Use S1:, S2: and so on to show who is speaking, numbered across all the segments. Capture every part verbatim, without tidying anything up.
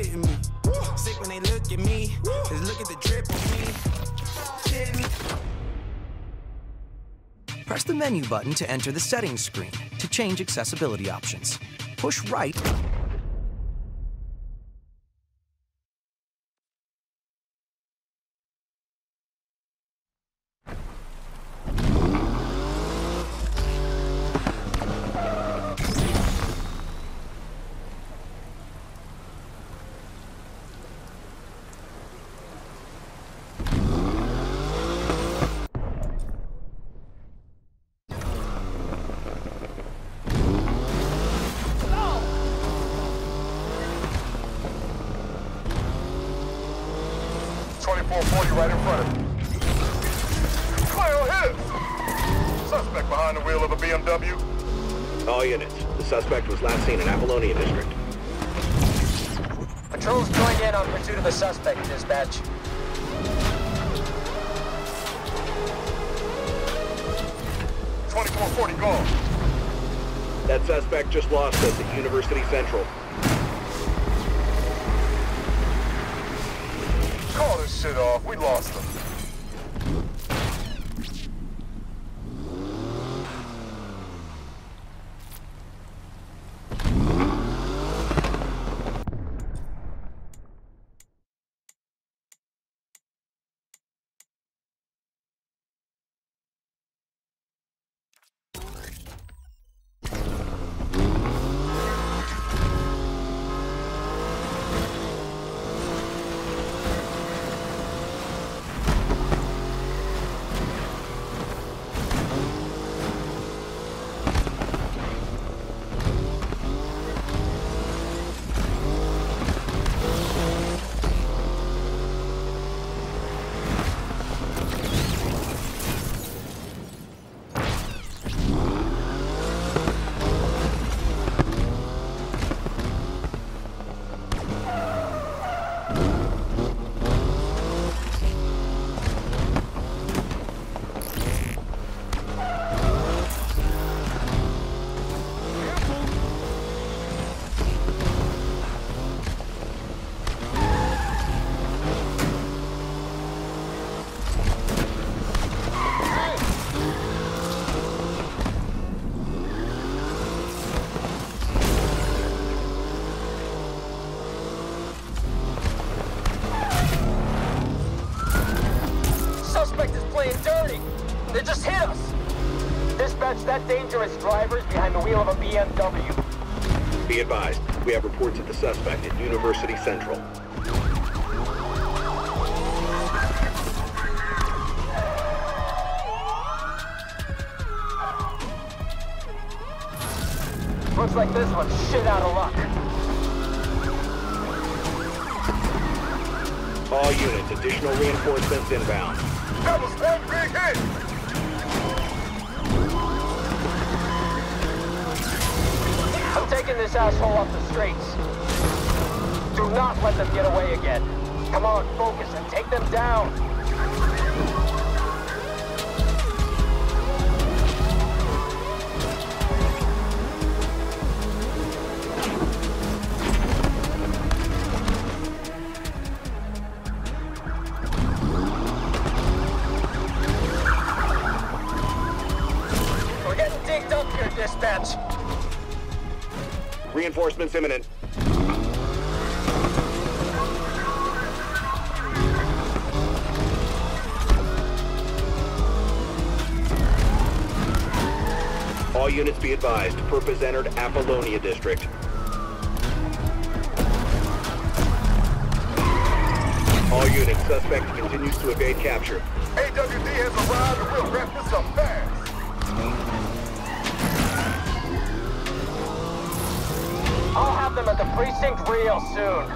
S1: with me. Sick when they look at me. Just look at the drip on me.
S2: Press the menu button to enter the settings screen to change accessibility options. Push right.
S3: twenty-four forty right in front of you. Clear hit! Suspect behind the wheel of a B M W.
S4: All units, the suspect was last seen in Apollonia District.
S5: Patrols joined in on pursuit of the suspect, dispatch.
S3: twenty-four forty gone.
S4: That suspect just lost us at University Central.
S3: Call this shit off. We lost them.
S5: Dirty. They just hit us. Dispatch, that dangerous driver's behind the wheel of a B M W.
S4: Be advised, we have reports of the suspect at University Central.
S5: Looks like this one's shit out of luck.
S4: All units, additional reinforcements inbound.
S3: That was one big hit!
S5: I'm taking this asshole off the streets. Do not let them get away again. Come on, focus and take them down. Dispatch.
S4: Reinforcements imminent. All units be advised, Purpose entered Apollonia District. All units, suspect continues to evade capture.
S3: A W D has arrived and we'll wrap this up fast.
S5: I'll have them at the precinct real soon.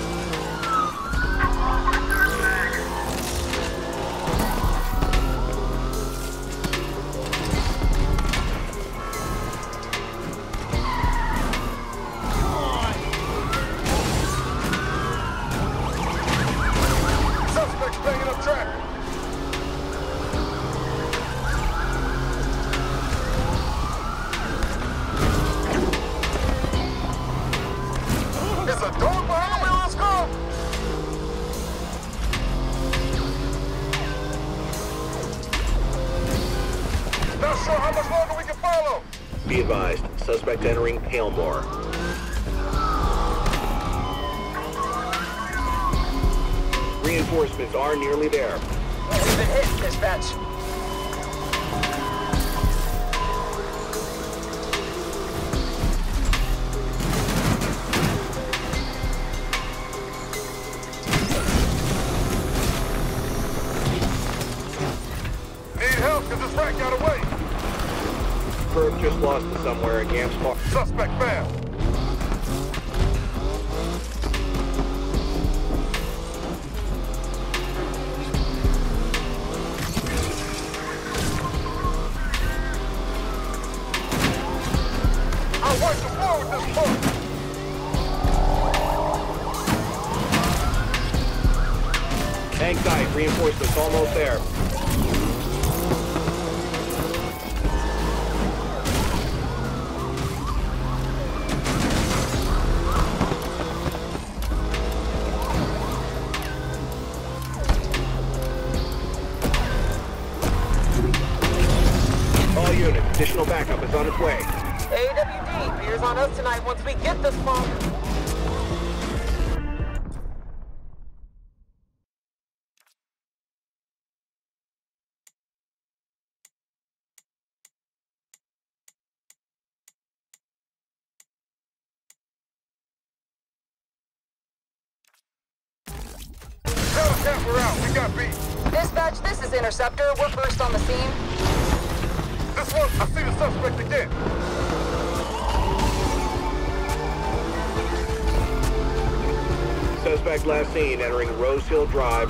S3: Suspect's banging up traffic. It's a dog behind the wheel
S4: Be advised, suspect entering Palemore. Reinforcements are nearly there.
S5: We've been hit, dispatch.
S3: Need help because this rat got away.
S4: Perp just lost to somewhere in Yams Park.
S3: Suspect found. I'll wipe the floor with this pump.
S4: Hang tight, reinforcements almost there. All units, additional backup is on its way.
S5: A W D, beers on us tonight once we get this far.
S3: Tell the cat we're out. We got beat.
S6: Dispatch, this is Interceptor. We're first on the scene.
S3: This one, I see the suspect again.
S4: Suspect last seen entering Rose Hill Drive.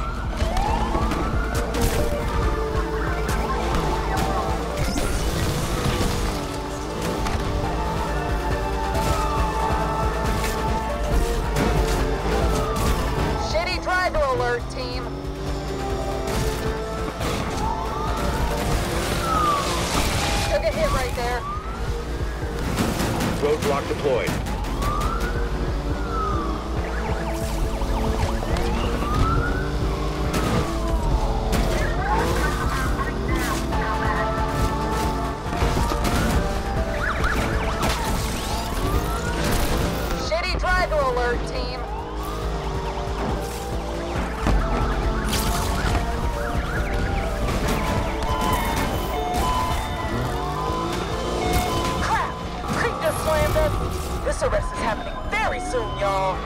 S6: Shitty driver alert, team. Took a hit right there.
S4: Roadblock deployed.
S6: Shitty driver alert, team.
S5: Crap! Creep just slammed us. This arrest is happening very soon, y'all.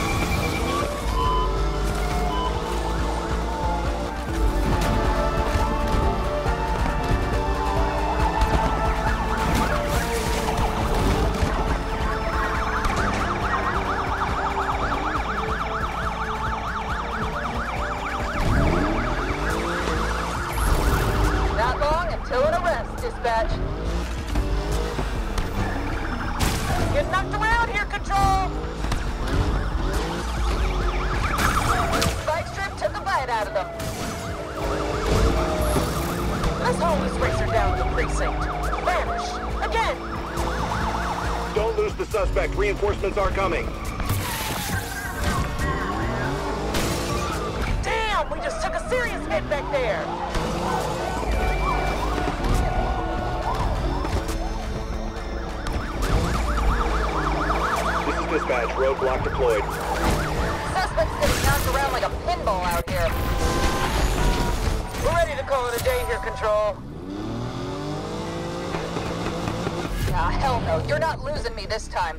S6: Not long until an arrest, dispatch.
S5: Get knocked around here, Control!
S6: Spike strip took a bite out of them.
S5: Let's hold this racer down to the precinct. Vanish! Again!
S4: Don't lose the suspect. Reinforcements are coming.
S5: Damn! We just took a serious hit back there!
S4: This is dispatch. Roadblock deployed.
S6: Suspect's getting knocked around like a pinball out here.
S5: We're ready to call it a day here, Control.
S6: Ah, hell no. You're not losing me this time.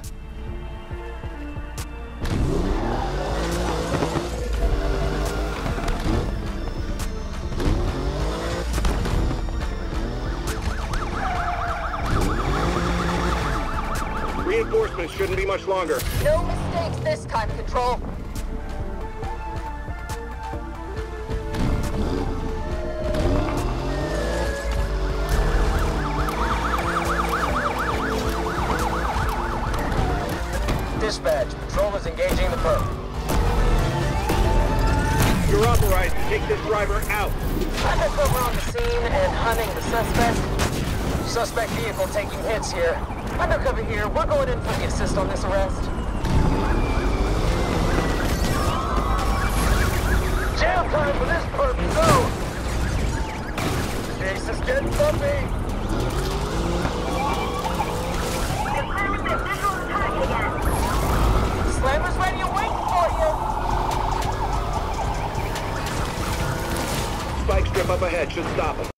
S4: Reinforcements shouldn't be much longer.
S6: No mistakes this time, Control.
S5: Dispatch, Patrol is engaging the perp.
S4: You're authorized to take this driver out.
S5: Undercover on the scene and hunting the suspect. Suspect vehicle taking hits here. Undercover here, we're going in for the assist on this arrest. Jail time for this perp, go! Case is getting bumpy.
S4: Ship up ahead should stop him.